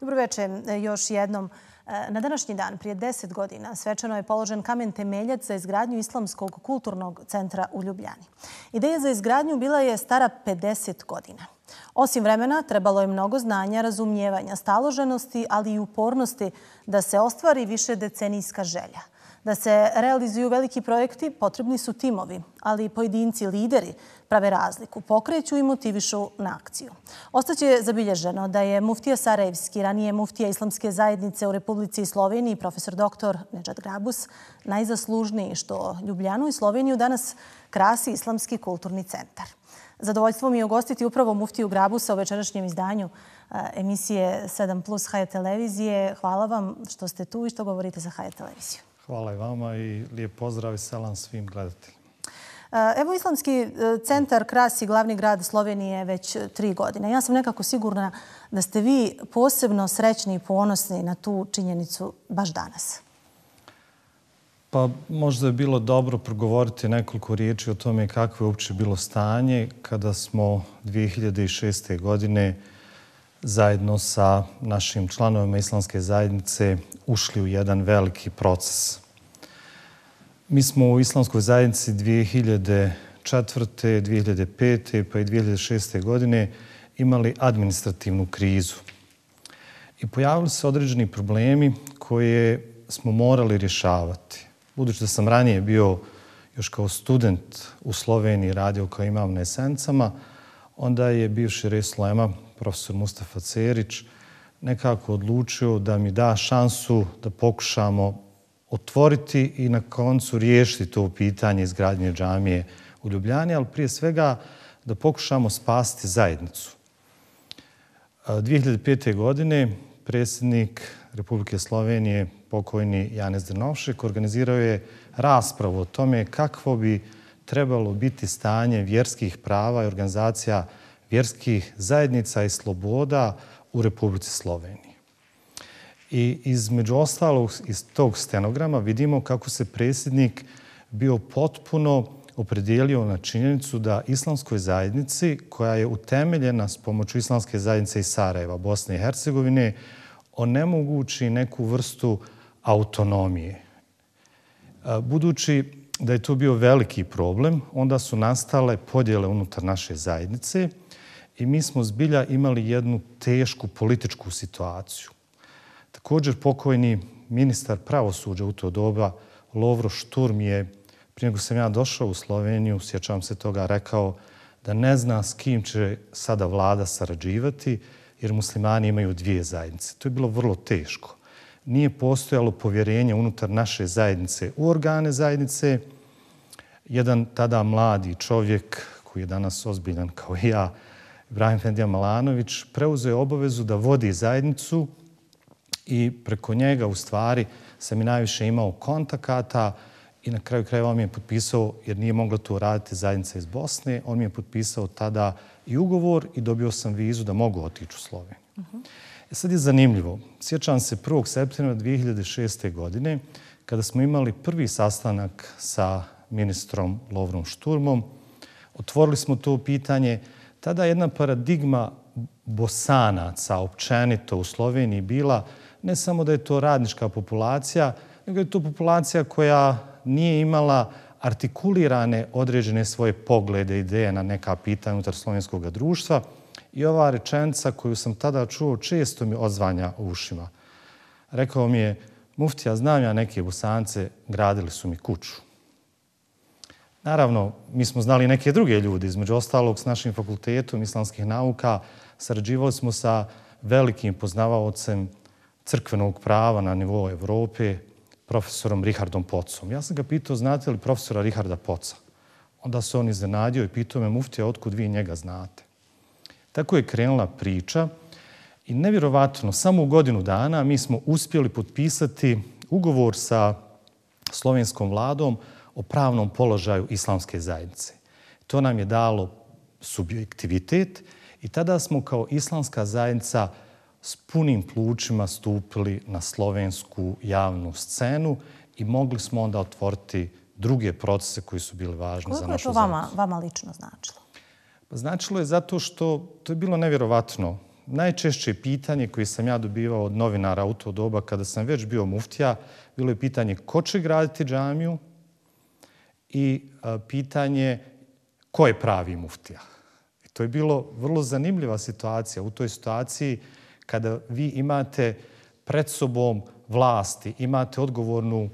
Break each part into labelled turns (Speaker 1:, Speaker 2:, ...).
Speaker 1: Dobro večer još jednom. Na današnji dan, prije 10 godina, svečano je položen kamen temeljac za izgradnju Islamskog kulturnog centra u Ljubljani. Ideja za izgradnju bila je stara 50 godina. Osim vremena, trebalo je mnogo znanja, razumijevanja, staloženosti, ali i upornosti da se ostvari višedecenijska želja. Da se realizuju veliki projekti, potrebni su timovi, ali i pojedinci, lideri prave razliku, pokreću i motivišu na akciju. Ostaće zabilježeno da je muftija Sarajevski, ranije muftija Islamske zajednice u Republici Sloveniji, profesor dr. Nedžad Grabus, najzaslužniji što Ljubljanu i Sloveniju danas krasi Islamski kulturni centar. Zadovoljstvo mi je ugostiti upravo muftiju Grabusa u večerašnjem izdanju emisije 7+ Haja televizije. Hvala vam što ste tu i što govorite za Haja televiziju.
Speaker 2: Hvala i vama i lijep pozdrav i selam svim gledateljima.
Speaker 1: Evo, Islamski centar krasi glavni grad Slovenije već 3 godine. Ja sam nekako sigurna da ste vi posebno srećni i ponosni na tu činjenicu baš danas.
Speaker 2: Pa možda je bilo dobro progovoriti nekoliko riječi o tome kakvo je uopće bilo stanje kada smo 2006. godine zajedno sa našim članovima Islamske zajednice ušli u jedan veliki proces. Mi smo u Islamskoj zajednici 2004., 2005. pa i 2006. godine imali administrativnu krizu. I pojavili se određeni problemi koje smo morali rješavati. Budući da sam ranije bio još kao student u Sloveniji, radio kao imam na Esencama, onda je bivši res Ulema, profesor Mustafa Cerić, nekako odlučio da mi da šansu da pokušamo otvoriti i na koncu riješiti to pitanje izgradnje džamije u Ljubljani, ali prije svega da pokušamo spasiti zajednicu. 2005. godine predsjednik Republike Slovenije, pokojni Janez Drnovšek, organizirao je raspravu o tome kakvo bi trebalo biti stanje vjerskih prava i organizacija vjerskih zajednica i sloboda u Republici Sloveniji. I između ostalog iz tog stenograma vidimo kako se predsjednik bio potpuno opredijelio na činjenicu da Islamskoj zajednici, koja je utemeljena s pomoću Islamske zajednice iz Sarajeva, Bosne i Hercegovine, onemogući neku vrstu autonomije. Budući da je to bio veliki problem, onda su nastale podjele unutar naše zajednice i mi smo zbilja imali jednu tešku političku situaciju. Također pokojni ministar pravosuđa u to doba, Lovro Šturm, je prije nego sam ja došao u Sloveniju, sjećam se toga, rekao da ne zna s kim će sada vlada sarađivati jer muslimani imaju 2 zajednice. To je bilo vrlo teško. Nije postojalo povjerenje unutar naše zajednice u organe zajednice. Jedan tada mladi čovjek, koji je danas ozbiljan kao i ja, Ibrahim Fendija Malanović, preuzeo je obavezu da vodi zajednicu i preko njega u stvari sam i najviše imao kontakata i na kraju krajeva on mi je potpisao, jer nije mogla to raditi zajednica iz Bosne, on mi je potpisao tada i ugovor i dobio sam vizu da mogu otići u Sloveniju. Sad je zanimljivo. Sjećam se 1. septembra 2006. godine kada smo imali prvi sastanak sa ministrom Lovrom Šturmom. Otvorili smo to pitanje. Tada jedna paradigma Bosanaca općenito u Sloveniji bila ne samo da je to radnička populacija, nego je to populacija koja nije imala artikulirane određene svoje poglede, ideje na neka pitanja unutar slovenskog društva. I ova rečenica koju sam tada čuo često mi odzvanja u ušima. Rekao mi je, muftija, znam ja neke Bosance, gradili su mi kuću. Naravno, mi smo znali neke druge ljude, između ostalog s našim fakultetom islamskih nauka, sarađivali smo sa velikim poznavaocem crkvenog prava na nivou Evrope, profesorom Richardom Pocom. Ja sam ga pitao, znate li profesora Richarda Poca? Onda se on iznenadio i pitao me, muftija, otkud vi njega znate? Tako je krenula priča i nevjerovatno, samo u godinu dana mi smo uspjeli potpisati ugovor sa slovenskom vladom o pravnom položaju Islamske zajednice. To nam je dalo subjektivitet i tada smo kao Islamska zajednica s punim plućima stupili na slovensku javnu scenu i mogli smo onda otvoriti druge procese koji su bili važni za našu zajednicu.
Speaker 1: Koliko je to vama lično značilo?
Speaker 2: Značilo je zato što to je bilo nevjerovatno. najčešće pitanje koje sam ja dobivao od novinara u to doba kada sam već bio muftija, bilo je pitanje ko će graditi džamiju i pitanje ko je pravi muftija. I to je bilo vrlo zanimljiva situacija. U toj situaciji kada vi imate pred sobom vlasti, imate odgovornu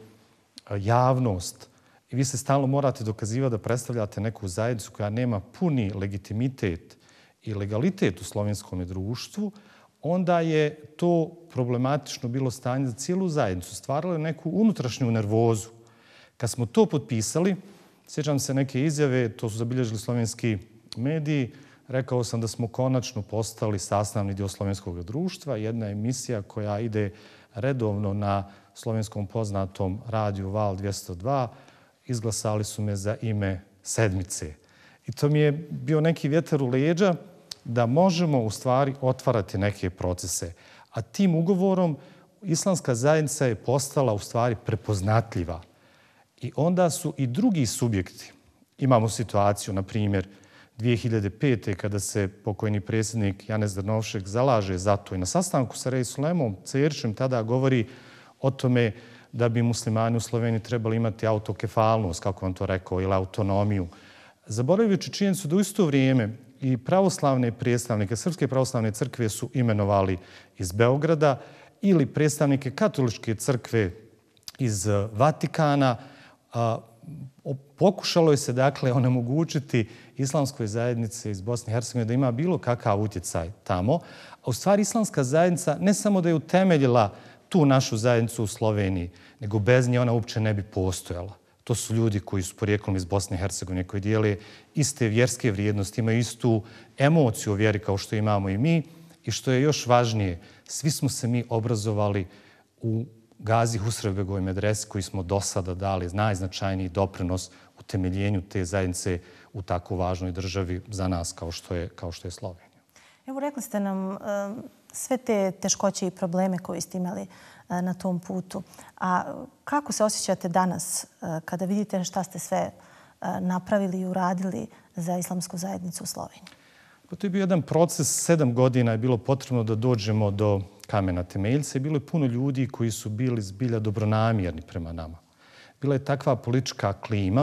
Speaker 2: javnost i vi se stalno morate dokazivati da predstavljate neku zajednicu koja nema puni legitimitet i legalitet u slovenskom društvu, onda je to problematično bilo stanje za cijelu zajednicu. Stvaralo je neku unutrašnju nervozu. Kad smo to potpisali, sjećam se neke izjave, to su zabilježili slovenski mediji, rekao sam da smo konačno postali sastavni dio slovenskog društva. Jedna emisija koja ide redovno na slovenskom poznatom radiju Val 202, izglasali su me za ime sedmice. I to mi je bio neki vjetar u leđa da možemo u stvari otvarati neke procese. A tim ugovorom islamska zajednica je postala u stvari prepoznatljiva. I onda su i drugi subjekti. Imamo situaciju, na primjer, 2005. kada se pokojni predsjednik Janez Drnovšek zalaže za to i na sastanku sa Rej Sulemom Cerčem tada govori o tome da bi muslimani u Sloveniji trebali imati autokefalnost, kako on to rekao, ili autonomiju. Zaboravljajući činjenicu da u isto vrijeme i pravoslavne predstavnike Srpske pravoslavne crkve su imenovali iz Beograda ili predstavnike Katoličke crkve iz Vatikana. Pokušalo je se dakle onemogućiti islamskoj zajednici iz Bosne i Hercegovine da ima bilo kakav utjecaj tamo. A u stvari islamska zajednica ne samo da je utemeljila tu našu zajednicu u Sloveniji, nego bez nje ona uopće ne bi postojala. To su ljudi koji su porijeklom iz Bosne i Hercegovine, koji dijele iste vjerske vrijednosti, imaju istu emociju o vjeri kao što imamo i mi. I što je još važnije, svi smo se mi obrazovali u Gazi Husrevbegovoj medresi koji smo do sada dali najznačajniji doprinos utemeljenju te zajednice u tako važnoj državi za nas kao što je Slovenija.
Speaker 1: Evo, rekli ste nam sve te teškoće i probleme koje ste imali na tom putu. A kako se osjećate danas kada vidite šta ste sve napravili i uradili za islamsku zajednicu u Sloveniji?
Speaker 2: Pa to je bio jedan proces, 7 godina je bilo potrebno da dođemo do kamena temeljca i bilo je puno ljudi koji su bili zbilja dobronamjerni prema nama. Bila je takva politička klima.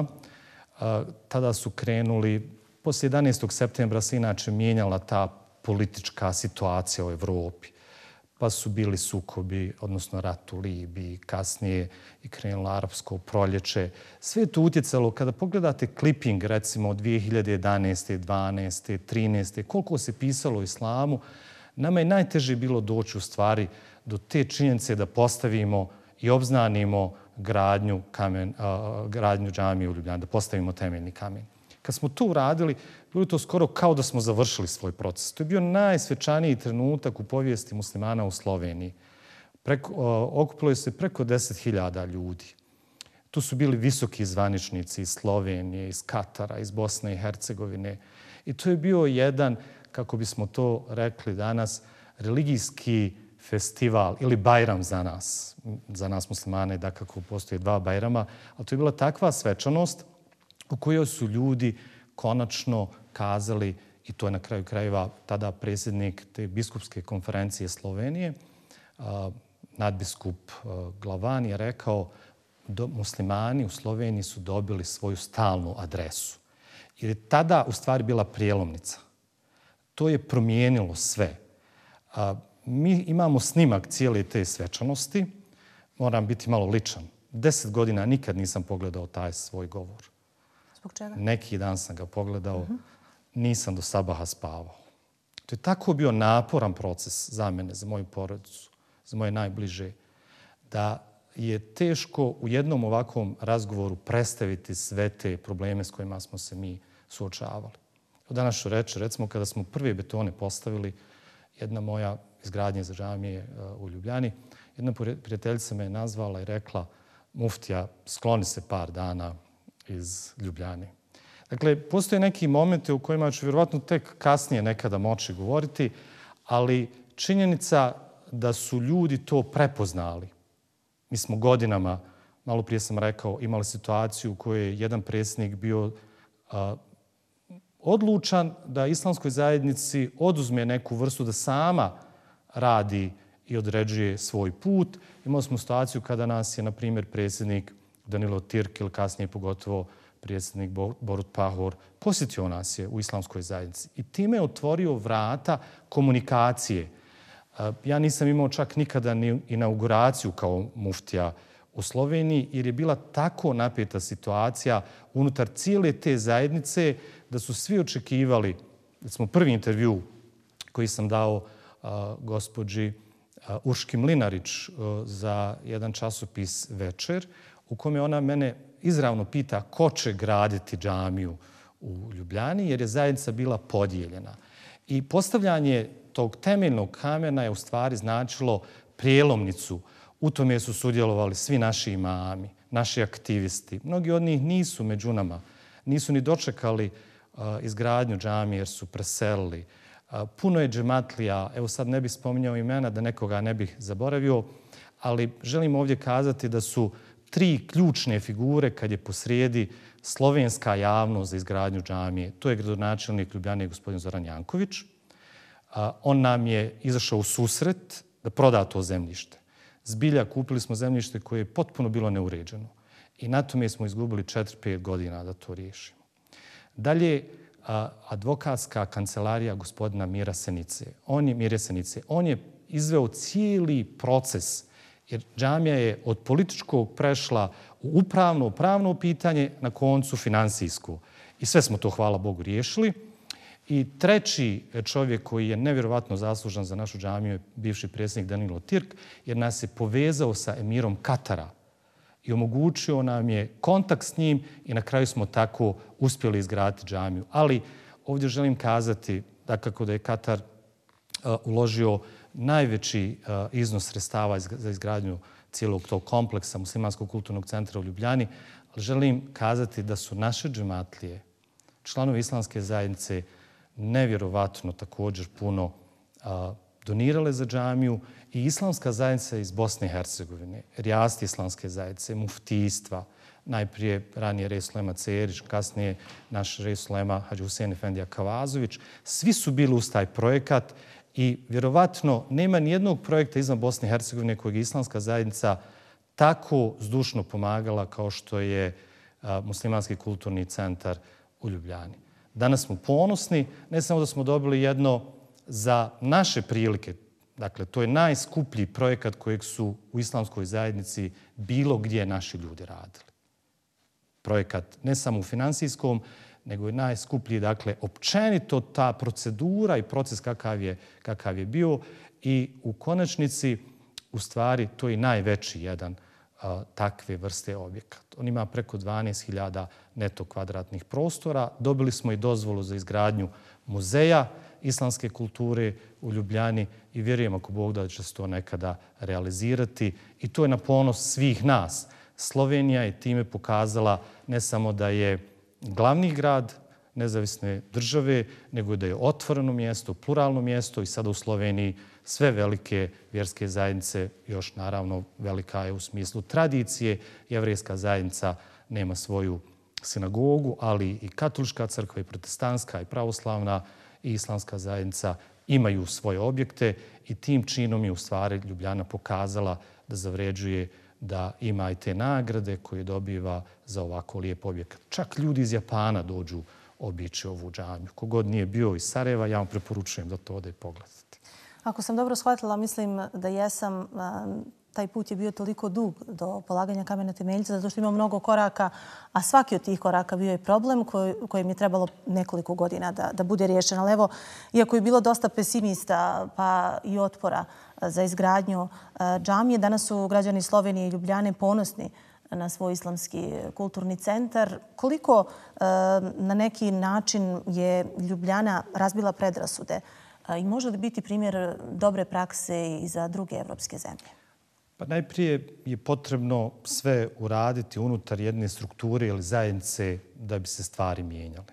Speaker 2: Tada su krenuli, poslije 11. septembra se inače mijenjala ta politička situacija u Evropi. Pa su bili sukobi, odnosno rat u Libiji, kasnije i krenulo arapsko proljeće. Sve je to utjecalo, kada pogledate kliping, recimo od 2011. 12. 13. koliko se pisalo o islamu, nama je najteže bilo doći u stvari do te činjenice da postavimo i obznanimo gradnju džamije u Ljubljani, da postavimo temeljni kamen. Kad smo to uradili, bilo je to skoro kao da smo završili svoj proces. To je bio najsvečaniji trenutak u povijesti muslimana u Sloveniji. Okupilo je se preko 10.000 ljudi. Tu su bili visoki zvaničnici iz Slovenije, iz Katara, iz Bosne i Hercegovine. I to je bio jedan, kako bismo to rekli danas, religijski festival ili bajram za nas. Za nas muslimane, da kako postoje 2 bajrama. Ali to je bila takva svečanost u kojoj su ljudi konačno kazali, i to je na kraju krajeva tada predsjednik te biskupske konferencije Slovenije, nadbiskup Glavan je rekao da muslimani u Sloveniji su dobili svoju stalnu adresu. Jer je tada u stvari bila prijelomnica. To je promijenilo sve. Mi imamo snimak cijele te svečanosti. Moram biti malo ličan. 10 godina nikad nisam pogledao taj svoj govor.
Speaker 1: Zbog čega?
Speaker 2: Neki dan sam ga pogledao. Nisam do sabaha spavao. To je tako bio naporan proces za mene, za moju porodicu, za moje najbliže, da je teško u jednom ovakvom razgovoru predstaviti sve te probleme s kojima smo se mi suočavali. Danas ću reći, recimo, kada smo prve betone postavili, jedna moja izgradnja za džamije u Ljubljani, jedna prijateljica me je nazvala i rekla: muftija, skloni se par dana iz Ljubljane. Dakle, postoje neki momenti u kojima ću vjerovatno tek kasnije nekada moći govoriti, ali činjenica da su ljudi to prepoznali. Mi smo godinama, malo prije sam rekao, imali situaciju u kojoj je jedan predsjednik bio odlučan da islamskoj zajednici oduzme neku vrstu da sama radi i određuje svoj put. Imali smo situaciju kada nas je, na primjer, predsjednik Danilo Türk ili kasnije pogotovo predsjednik Borut Pahor posjetio nas je u islamskoj zajednici i time je otvorio vrata komunikacije. Ja nisam imao čak nikada ni inauguraciju kao muftija u Sloveniji jer je bila tako napeta situacija unutar cijele te zajednice da su svi očekivali, recimo prvi intervju koji sam dao gospođi Urški Mlinarić za jedan časopis Večer, u kome ona mene izravno pita ko će graditi džamiju u Ljubljani, jer je zajednica bila podijeljena. I postavljanje tog temeljnog kamena je u stvari značilo prijelomnicu. U tome su sudjelovali svi naši imami, naši aktivisti. Mnogi od njih nisu među nama, nisu ni dočekali izgradnju džamije jer su preselili. Puno je džematlija, evo sad ne bih spominjao imena da nekoga ne bih zaboravio, ali želim ovdje kazati da su 3 ključne figure kad je posrijedi slovenska javnost za izgradnju džamije. To je gradonačelnik Ljubljane gospodin Zoran Janković. On nam je izašao u susret da proda to zemljište. Zbilja kupili smo zemljište koje je potpuno bilo neuređeno i na tome smo izgubili 4-5 godina da to riješimo. Dalje, advokatska kancelarija gospodina Mire Senice. On je izveo cijeli proces jer džamija je od političkog prešla u pravno pitanje, na koncu finansijsko. I sve smo to, hvala Bogu, riješili. I treći čovjek koji je nevjerovatno zaslužan za našu džamiju je bivši predsjednik Danilo Türk, jer nas je povezao sa emirom Katara i omogućio nam je kontakt s njim i na kraju smo tako uspjeli izgraditi džamiju. Ali ovdje želim kazati da kako da je Katar uložio najveći iznos sredstava za izgradnju cijelog tog kompleksa Muslimanskog kulturnog centra u Ljubljani, ali želim kazati da su naše džematlije, članovi islamske zajednice, nevjerovatno također puno donirale za džamiju i islamska zajednica iz Bosne i Hercegovine, rijasti islamske zajednice, muftijstva, najprije ranije Rej Sulema Cerić, kasnije naš Rej Sulema Hadži Husein Efendija Kavazović, svi su bili uz taj projekat i vjerovatno nema nijednog projekta izvan Bosne i Hercegovine kojeg je islamska zajednica tako zdušno pomagala kao što je Muslimanski kulturni centar u Ljubljani. Danas smo ponosni, ne samo da smo dobili jedno za naše prilike, dakle to je najskuplji projekat kojeg su u islamskoj zajednici bilo gdje naši ljudi radili. Projekat ne samo u finansijskom, nego je najskuplji, dakle, općenito ta procedura i proces kakav je bio i u konačnici, u stvari, to je najveći jedan takve vrste objekata. On ima preko 12.000 neto kvadratnih prostora. Dobili smo i dozvolu za izgradnju muzeja islamske kulture u Ljubljani i vjerujem ako Bog da će se to nekada realizirati. I to je na ponos svih nas. Slovenija je time pokazala ne samo da je glavni grad nezavisne države, nego da je otvoreno mjesto, pluralno mjesto i sada u Sloveniji sve velike vjerske zajednice, još naravno velika je u smislu tradicije. Jevrejska zajednica nema svoju sinagogu, ali i katolička crkva, i protestantska, i pravoslavna, i islamska zajednica imaju svoje objekte i tim činom je u stvari Ljubljana pokazala da zavređuje da ima i te nagrade koje dobiva za ovako lijep objekat. Čak ljudi iz Japana dođu obići ovu džamiju. Kogod nije bio iz Sarajeva, ja vam preporučujem da to ode pogledati.
Speaker 1: Ako sam dobro shvatila, mislim da jesam, taj put je bio toliko dug do polaganja kamena temeljca, zato što ima mnogo koraka, a svaki od tih koraka bio je problem kojem je trebalo nekoliko godina da bude riješen. Ali evo, iako je bilo dosta pesimista pa i otpora za izgradnju džamije, danas su građani Slovenije i Ljubljane ponosni na svoj islamski kulturni centar. Koliko na neki način je Ljubljana razbila predrasude i može li biti primjer dobre prakse i za druge evropske zemlje?
Speaker 2: Pa najprije je potrebno sve uraditi unutar jedne strukture ili zajednice da bi se stvari mijenjale.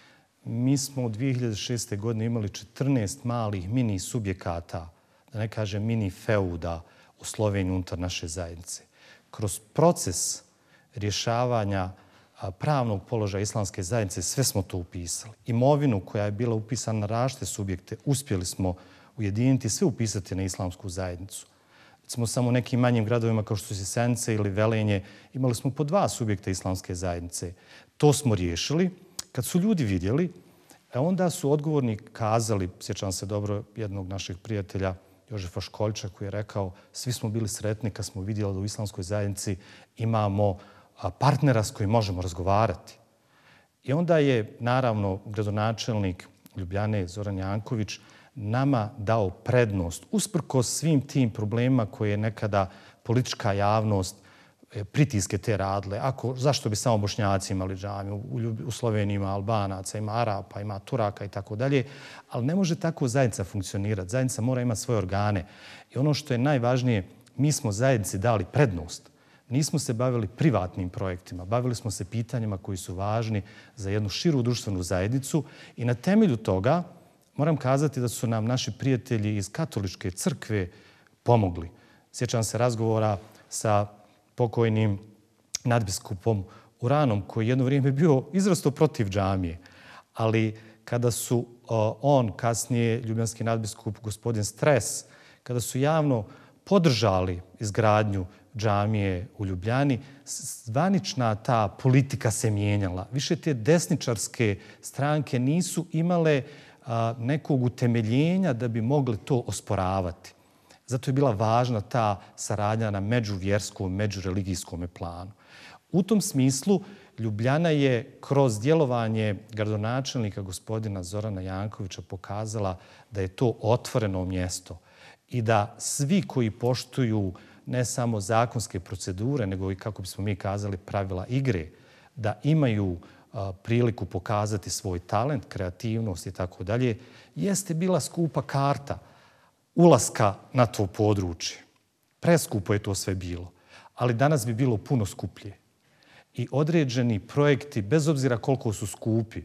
Speaker 2: Mi smo u 2006. godine imali 14 malih mini subjekata, da ne kažem mini feuda u Sloveniji unutar naše zajednice. Kroz proces rješavanja pravnog položaja islamske zajednice, sve smo to upisali. Imovinu koja je bila upisana na različite subjekte, uspjeli smo ujediniti, sve upisati na islamsku zajednicu. Recimo, samo u nekim manjim gradovima kao što su Sjenica ili Velenje, imali smo po 2 subjekta islamske zajednice. To smo riješili. Kad su ljudi vidjeli, onda su odgovorni kazali, sjećam se dobro jednog naših prijatelja, Jožefa Školjča, koji je rekao svi smo bili sretni kad smo vidjeli da u islamskoj zajednici imamo partnera s kojim možemo razgovarati. I onda je, naravno, gradonačelnik Ljubljane, Zoran Janković, nama dao prednost, usprkos svim tim problemima koje je nekada politička javnost, pritiske te radile. Zašto bi samo Bošnjaci imali džamiju? U Sloveniji ima Albanaca, ima Arapa, ima Turaka i tako dalje. Ali ne može tako zajednica funkcionirati. Zajednica mora imati svoje organe. I ono što je najvažnije, mi smo zajednici dali prednost. Nismo se bavili privatnim projektima. Bavili smo se pitanjima koji su važni za jednu širu društvenu zajednicu. I na temelju toga moram kazati da su nam naši prijatelji iz katoličke crkve pomogli. Sjećam se razgovora sa pokojnim nadbiskupom Uranom, koji jedno vrijeme bio izrazito protiv džamije. Ali kada su on, kasnije ljubljanski nadbiskup gospodin Stres, kada su javno podržali izgradnju džamije u Ljubljani, zvanična ta politika se mijenjala. Više te desničarske stranke nisu imale nekog utemeljenja da bi mogli to osporavati. Zato je bila važna ta saradnja na međuvjerskom, međureligijskom planu. U tom smislu Ljubljana je kroz djelovanje gradonačelnika gospodina Zorana Jankovića pokazala da je to otvoreno mjesto i da svi koji poštuju ne samo zakonske procedure, nego i, kako bismo mi kazali, pravila igre, da imaju priliku pokazati svoj talent, kreativnost i tako dalje, jeste bila skupa karta ulaska na to područje. Preskupo je to sve bilo, ali danas bi bilo puno skuplje. I određeni projekti, bez obzira koliko su skupi,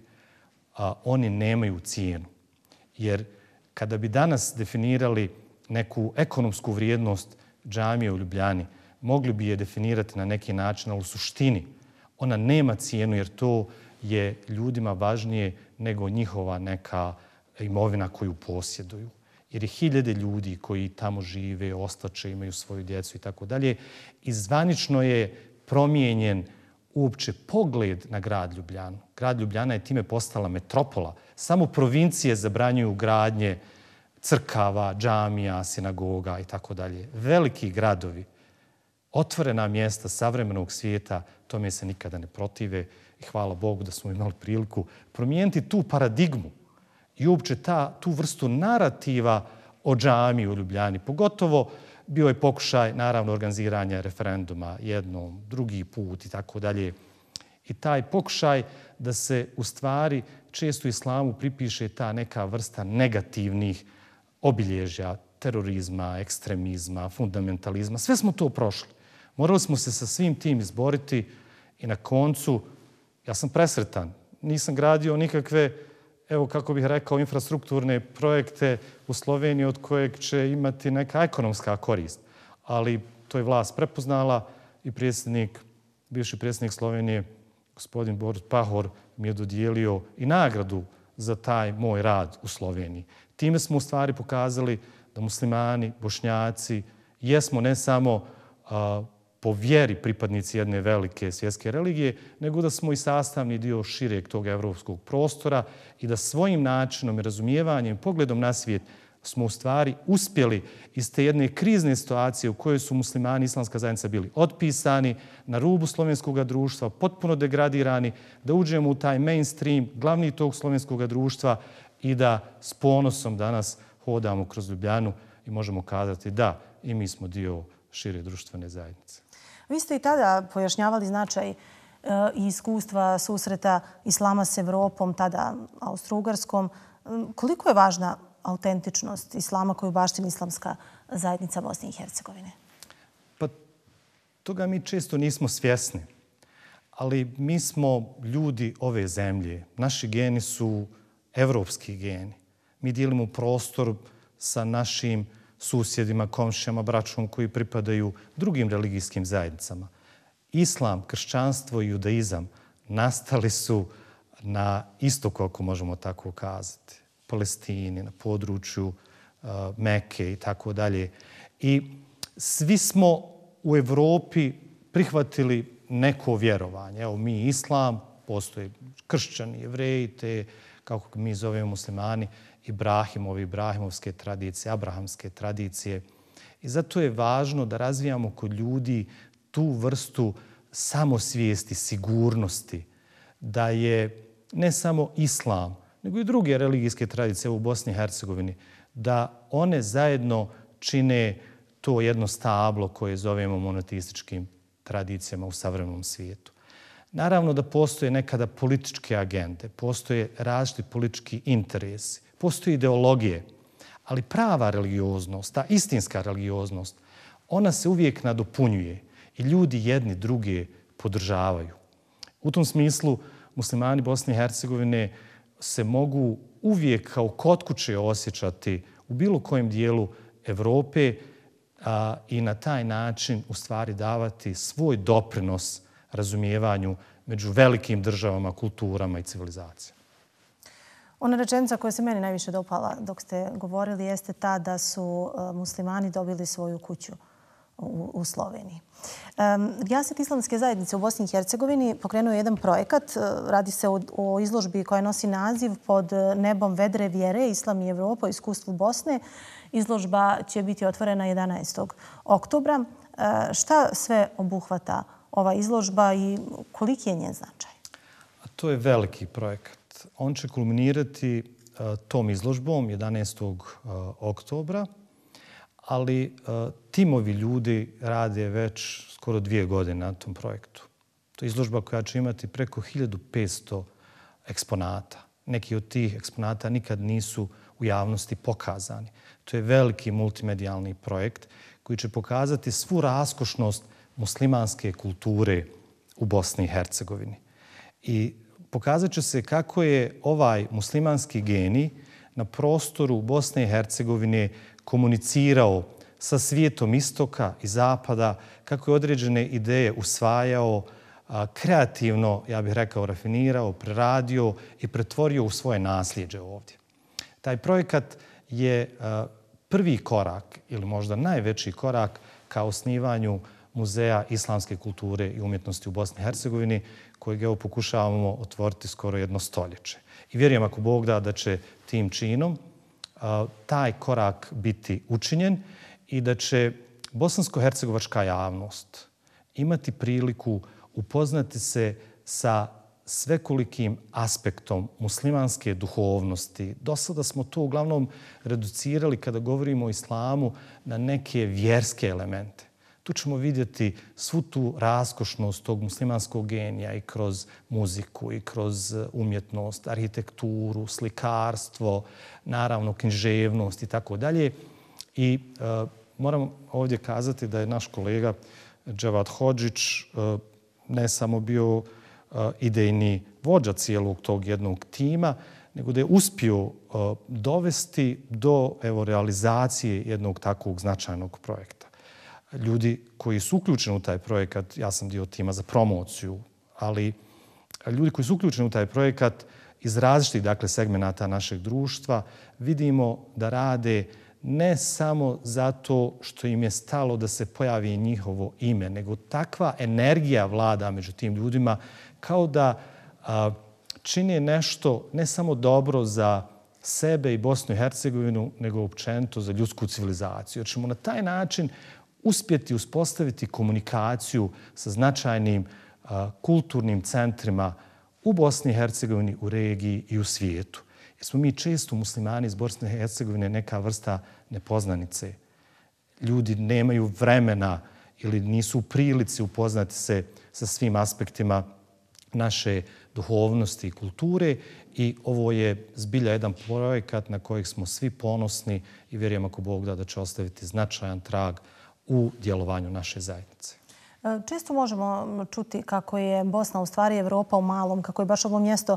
Speaker 2: oni nemaju cijenu. Jer kada bi danas definirali neku ekonomsku vrijednost džamije u Ljubljani, mogli bi je definirati na neki način, ali u suštini ona nema cijenu jer to je ljudima važnije nego njihova neka imovina koju posjeduju. Jer je hiljade ljudi koji tamo žive, ostače, imaju svoju djecu i tako dalje. I zvanično je promijenjen uopće pogled na grad Ljubljanu. Grad Ljubljana je time postala metropola. Samo provincije zabranjuju gradnje crkava, džamija, sinagoga i tako dalje. Veliki gradovi, otvorena mjesta savremenog svijeta, tome se nikada ne protive i hvala Bogu da smo imali priliku promijeniti tu paradigmu i uopće tu vrstu narativa o džamiji u Ljubljani. Pogotovo bio je pokušaj, naravno, organiziranja referenduma jednom, drugi put i tako dalje. I taj pokušaj da se u stvari često islamu pripiše ta neka vrsta negativnih obilježja, terorizma, ekstremizma, fundamentalizma. Sve smo to prošli. Morali smo se sa svim tim izboriti i na koncu ja sam presretan. Nisam gradio nikakve, evo kako bih rekao, infrastrukturne projekte u Sloveniji od kojeg će imati neka ekonomska korist. Ali to je vlast prepoznala i bivši predsjednik Slovenije, gospodin Borut Pahor, mi je dodijelio i nagradu za taj moj rad u Sloveniji. Time smo u stvari pokazali da muslimani, Bošnjaci, jesmo ne samo po vjeri pripadnici jedne velike svjetske religije, nego da smo i sastavni dio šireg tog evropskog prostora i da svojim načinom i razumijevanjem, pogledom na svijet, smo u stvari uspjeli iz te jedne krizne situacije u kojoj su muslimani i islamska zajednica bili otpisani, na rubu slovenskog društva, potpuno degradirani, da uđemo u taj mainstream, glavni tog slovenskog društva i da s ponosom danas hodamo kroz Ljubljanu i možemo kazati da i mi smo dio šire društvene zajednice.
Speaker 1: Vi ste i tada pojašnjavali značaj i iskustva susreta islama s Evropom, tada Austro-Ugarskom. Koliko je važna autentičnost islama koju baštini islamska zajednica Bosne i Hercegovine?
Speaker 2: Pa toga mi često nismo svjesni. Ali mi smo ljudi ove zemlje. Naši geni su evropski geni. Mi dijelimo prostor sa našim susjedima, komšijama, braćom koji pripadaju drugim religijskim zajednicama. Islam, kršćanstvo i judaizam nastali su na istoku, ako možemo tako kazati, Palestini, na području Mekke i tako dalje. I svi smo u Evropi prihvatili neko vjerovanje. Evo, mi islam, postoje kršćani, jevreji, te, kako mi zovemo muslimani, ibrahimovske tradicije, abrahamske tradicije. I zato je važno da razvijamo kod ljudi tu vrstu samosvijesti, sigurnosti, da je ne samo islam, nego i druge religijske tradicije u Bosni i Hercegovini, da one zajedno čine to jedno stablo koje zovemo monoteističkim tradicijama u savremenom svijetu. Naravno da postoje nekada političke agende, postoje različiti politički interesi, postoje ideologije, ali prava religioznost, ta istinska religioznost, ona se uvijek nadopunjuje i ljudi jedni druge podržavaju. U tom smislu muslimani Bosne i Hercegovine se mogu uvijek kao kod kuće osjećati u bilo kojem dijelu Evrope i na taj način u stvari davati svoj doprinos razumijevanju među velikim državama, kulturama i civilizacijama.
Speaker 1: Ona rečenica koja se meni najviše dopala dok ste govorili jeste ta da su muslimani dobili svoju kuću u Sloveniji. Rijaset islamske zajednice u Bosni i Hercegovini pokrenuo je jedan projekat. Radi se o izložbi koja nosi naziv Pod nebom vedre vjere, Islam i Evropa, iskustvu Bosne. Izložba će biti otvorena 11. oktobra. Šta sve obuhvata ova izložba i koliki je njen značaj?
Speaker 2: To je veliki projekat. On će kulminirati tom izložbom 11. oktobra, ali timovi ljudi rade već skoro 2 godine na tom projektu. To je izložba koja će imati preko 1500 eksponata. Neki od tih eksponata nikad nisu u javnosti pokazani. To je veliki multimedijalni projekt koji će pokazati svu raskošnost muslimanske kulture u Bosni i Hercegovini. I pokazat će se kako je ovaj muslimanski genij na prostoru Bosne i Hercegovine komunicirao sa svijetom istoka i zapada, kako je određene ideje usvajao, kreativno, ja bih rekao, rafinirao, preradio i pretvorio u svoje nasljeđe ovdje. Taj projekat je prvi korak ili možda najveći korak ka osnivanju Muzeja islamske kulture i umjetnosti u Bosni i Hercegovini, kojeg evo pokušavamo otvoriti skoro 1 stoljeće. I vjerujem ako Bog da će tim činom taj korak biti učinjen i da će bosansko-hercegovačka javnost imati priliku upoznati se sa svekolikim aspektom muslimanske duhovnosti. Do sada smo to uglavnom reducirali kada govorimo o islamu na neke vjerske elemente. Tu ćemo vidjeti svu tu raskošnost tog muslimanskog genija i kroz muziku, i kroz umjetnost, arhitekturu, slikarstvo, naravno književnost i tako dalje. I moram ovdje kazati da je naš kolega Dževat Hodžić ne samo bio idejni vođa cijelog tog jednog tima, nego da je uspio dovesti do realizacije jednog takvog značajnog projekta. Ljudi koji su uključeni u taj projekat, ja sam dio tima za promociju, ali ljudi koji su uključeni u taj projekat iz različitih segmenata našeg društva vidimo da rade ne samo zato što im je stalo da se pojavi njihovo ime, nego takva energija vlada među tim ljudima kao da čine nešto ne samo dobro za sebe i Bosnu i Hercegovinu, nego općenito za ljudsku civilizaciju. Jer ćemo na taj način uspjeti uspostaviti komunikaciju sa značajnim kulturnim centrima u Bosni i Hercegovini, u regiji i u svijetu. Jer smo mi često muslimani iz Bosne i Hercegovine neka vrsta nepoznanice. Ljudi nemaju vremena ili nisu u prilici upoznati se sa svim aspektima naše duhovnosti i kulture i ovo je zbilja jedan projekat na kojeg smo svi ponosni i vjerujem ako Bog da će ostaviti značajan trag u djelovanju naše zajednice.
Speaker 1: Često možemo čuti kako je Bosna u stvari Evropa u malom, kako je baš ovo mjesto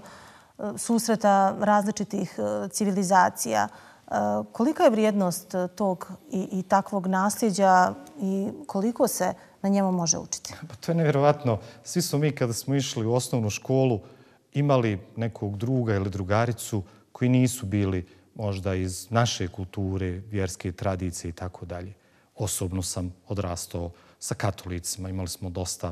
Speaker 1: susreta različitih civilizacija. Kolika je vrijednost tog i takvog nasljeđa i koliko se na njemu može učiti?
Speaker 2: Pa to je nevjerovatno. Svi smo mi kada smo išli u osnovnu školu imali nekog druga ili drugaricu koji nisu bili možda iz naše kulture, vjerske tradicije i tako dalje. Osobno sam odrastao sa katolicima. Imali smo dosta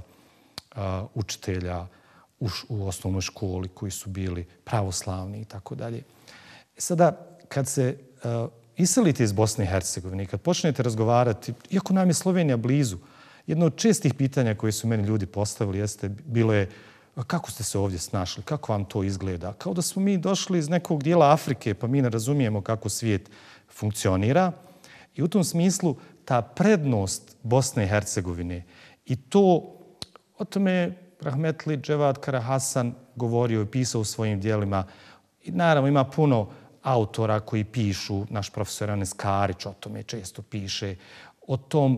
Speaker 2: učitelja u osnovnoj školi koji su bili pravoslavni i tako dalje. Sada, kad se iselite iz Bosne i Hercegovine i kad počnete razgovarati, iako nam je Slovenija blizu, jedno od čestih pitanja koje su meni ljudi postavili bilo je kako ste se ovdje snašli, kako vam to izgleda? Kao da smo mi došli iz nekog dijela Afrike pa mi ne razumijemo kako svijet funkcionira. I u tom smislu ta prednost Bosne i Hercegovine i to, o tome rahmetli Dževad Karahasan govorio i pisao u svojim dijelima. I naravno ima puno autora koji pišu, naš profesor Enes Karić o tome često piše, o tom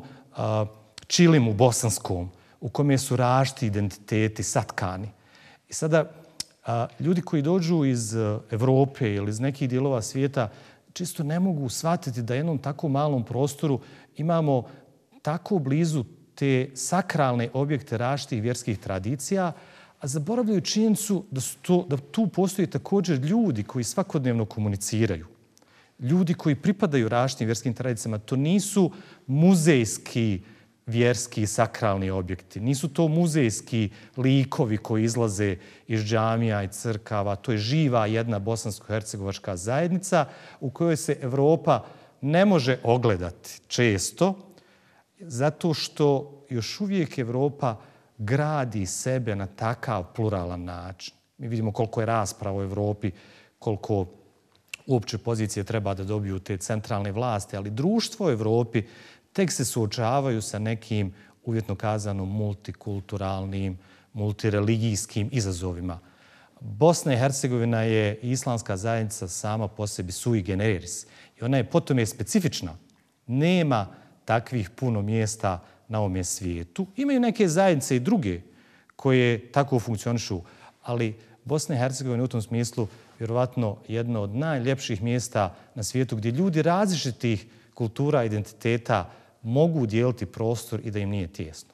Speaker 2: čilimu bosanskom u kome su različiti identiteti satkani. I sada ljudi koji dođu iz Evrope ili iz nekih dijelova svijeta čisto ne mogu shvatiti da u jednom tako malom prostoru imamo tako blizu te sakralne objekte različitih vjerskih tradicija, a zaboravljaju činjenicu da tu postoje također ljudi koji svakodnevno komuniciraju. Ljudi koji pripadaju različitim vjerskim tradicijama. To nisu muzejski vjerski sakralni objekti. Nisu to muzejski likovi koji izlaze iz džamija i crkava. To je živa jedna bosansko-hercegovačka zajednica u kojoj se Evropa ne može ogledati često, zato što još uvijek Evropa gradi sebe na takav pluralan način. Mi vidimo koliko je rasprava u Evropi, koliko uopće pozicije treba da dobiju te centralne vlasti, ali društvo u Evropi tek se suočavaju sa nekim, uvjetno kazano, multikulturalnim, multireligijskim izazovima. Bosna i Hercegovina je islamska zajednica sama po sebi sui generis. I ona je potom je specifična. Nema takvih puno mjesta na ovome svijetu. Imaju neke zajednice i druge koje tako funkcionišu, ali Bosna i Hercegovina u tom smislu vjerovatno jedno od najljepših mjesta na svijetu gdje ljudi različitih kultura i identiteta mogu dijeliti prostor i da im nije tijesno.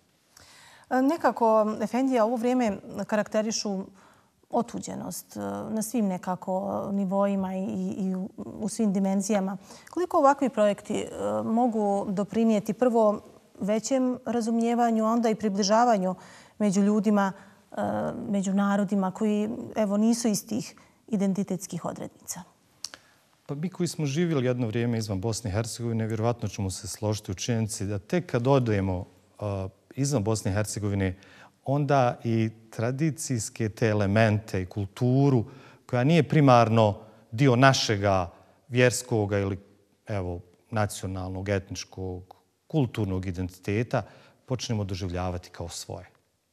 Speaker 1: Nekako, Efendija, ovo vrijeme karakterišu otuđenost na svim nekako nivoima i u svim dimenzijama. Koliko ovakvi projekti mogu doprinijeti prvo većem razumijevanju, a onda i približavanju među ljudima, među narodima koji nisu istih identitetskih odrednica?
Speaker 2: Pa mi koji smo živjeli jedno vrijeme izvan Bosne i Hercegovine, vjerovatno ćemo se složiti u činjenici da tek kad odemo izvan Bosne i Hercegovine, onda i tradicijske te elemente i kulturu koja nije primarno dio našega vjerskog ili nacionalnog, etničkog, kulturnog identiteta počnemo doživljavati kao svoje.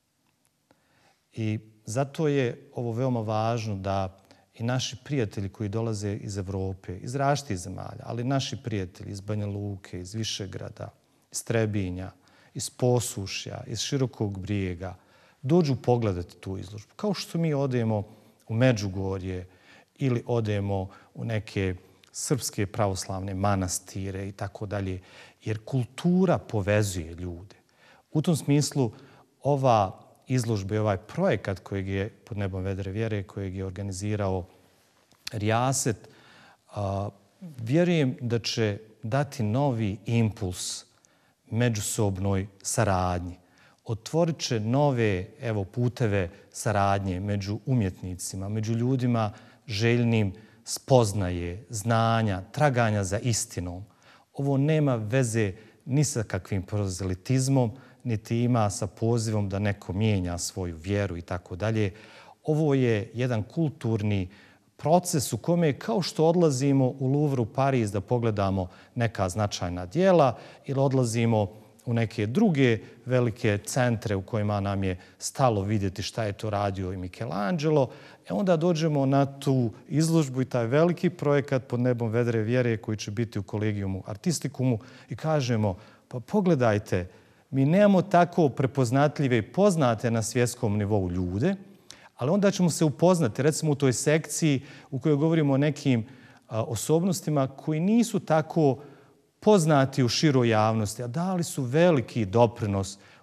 Speaker 2: I zato je ovo veoma važno da i naši prijatelji koji dolaze iz Evrope, iz različitih zemalja, ali naši prijatelji iz Banja Luke, iz Višegrada, iz Trebinja, iz Posušja, iz Širokog Brijega, dođu pogledati tu izložbu. Kao što mi odemo u Međugorje ili odemo u neke srpske pravoslavne manastire i tako dalje, jer kultura povezuje ljude. U tom smislu ova izložba i ovaj projekat kojeg je pod nebom vedre vjere, kojeg je organizirao Rijaset, vjerujem da će dati novi impuls međusobnoj saradnji. Otvorit će nove puteve saradnje među umjetnicima, među ljudima željnim spoznaje, znanja, traganja za istinom. Ovo nema veze ni sa kakvim prozelitizmom, niti ima sa pozivom da neko mijenja svoju vjeru i tako dalje. Ovo je jedan kulturni proces u kome kao što odlazimo u Louvre u Pariz da pogledamo neka značajna djela ili odlazimo u neke druge velike centre u kojima nam je stalo vidjeti šta je to radio i Michelangelo, onda dođemo na tu izložbu i taj veliki projekat pod nebom vedre vjere koji će biti u Collegiumu Artisticumu i kažemo, pa pogledajte, mi nemamo tako prepoznatljive i poznate na svjetskom nivou ljude, ali onda ćemo se upoznati, recimo u toj sekciji u kojoj govorimo o nekim osobnostima koji nisu tako poznati u široj javnosti, a dali su veliki doprinos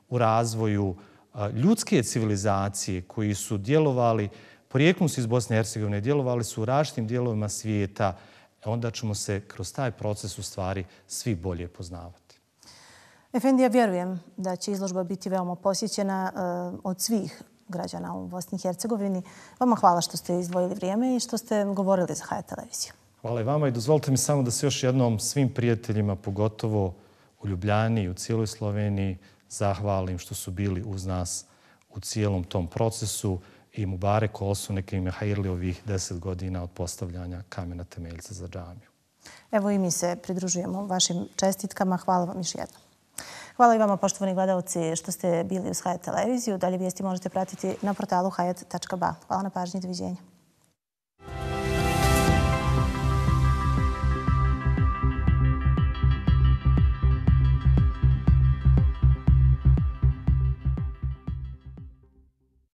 Speaker 2: u razvoju ljudske civilizacije koji su djelovali, porijeklom su iz Bosne i Hercegovine, djelovali su u različitim dijelovima svijeta, onda ćemo se kroz taj proces u stvari svi bolje poznavati.
Speaker 1: Efendi, ja vjerujem da će izložba biti veoma posjećena od svih građana u Bosni i Hercegovini. Vama hvala što ste izdvojili vrijeme i što ste govorili za HR televiziju.
Speaker 2: Hvala i vama i dozvolite mi samo da se još jednom svim prijateljima, pogotovo u Ljubljani i u cijeloj Sloveniji, zahvalim što su bili uz nas u cijelom tom procesu i mubarek olsu neka im je hajirli ovih 10 godina od postavljanja kamena temeljca za džamiju.
Speaker 1: Evo i mi se pridružujemo vašim čestitkama. Hvala vam još jednom. Hvala i vama, poštovani gledalci, što ste bili uz HR televiziju. Dalje vijesti možete pratiti na portalu hayat.ba. Hvala na pažnji i doviđenja.